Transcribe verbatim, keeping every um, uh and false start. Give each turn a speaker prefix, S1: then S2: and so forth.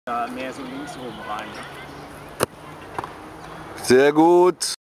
S1: Da mehr so links oben rein.
S2: Sehr gut.